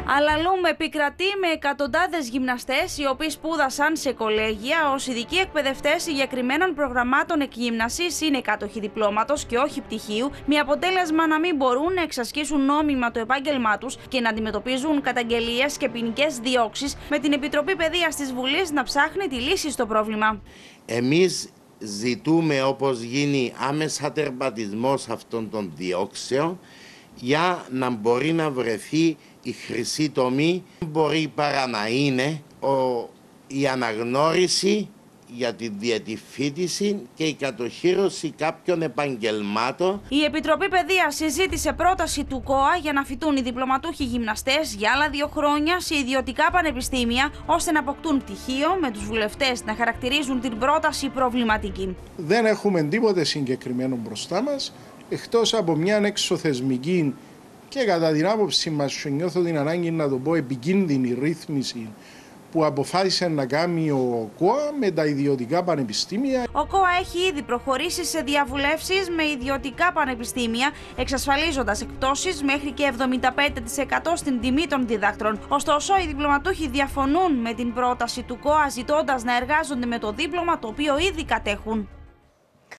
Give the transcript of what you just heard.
Αλαλούμ επικρατεί με εκατοντάδες γυμναστές οι οποίοι σπούδασαν σε κολέγια ως ειδικοί εκπαιδευτές συγκεκριμένων προγραμμάτων εκγύμνασης, είναι κάτοχοι διπλώματος και όχι πτυχίου, με αποτέλεσμα να μην μπορούν να εξασκήσουν νόμιμα το επάγγελμά τους και να αντιμετωπίζουν καταγγελίες και ποινικές διώξεις, με την Επιτροπή Παιδείας της Βουλής να ψάχνει τη λύση στο πρόβλημα. Εμείς ζητούμε όπως γίνει άμεσα τερματισμός αυτών των διώξεων για να μπορεί να βρεθεί η χρυσή τομή. Μπορεί παρά να είναι η αναγνώριση για τη διετηφίτιση και η κατοχύρωση κάποιων επαγγελμάτων. Η Επιτροπή Παιδείας συζήτησε πρόταση του ΚΟΑ για να φοιτούν οι διπλωματούχοι γυμναστές για άλλα 2 χρόνια σε ιδιωτικά πανεπιστήμια, ώστε να αποκτούν πτυχίο, με τους βουλευτές να χαρακτηρίζουν την πρόταση προβληματική. Δεν έχουμε τίποτε συγκεκριμένο μπροστά μας, εκτός από μια εξωθεσμική και κατά την άποψή μας, νιώθω την ανάγκη να το πω, επικίνδυνη ρύθμιση που αποφάσισε να κάνει ο ΚΟΑ με τα ιδιωτικά πανεπιστήμια. Ο ΚΟΑ έχει ήδη προχωρήσει σε διαβουλεύσεις με ιδιωτικά πανεπιστήμια, εξασφαλίζοντας εκπτώσεις μέχρι και 75% στην τιμή των διδάκτρων. Ωστόσο, οι διπλωματούχοι διαφωνούν με την πρόταση του ΚΟΑ, ζητώντας να εργάζονται με το δίπλωμα το οποίο ήδη κατέχουν.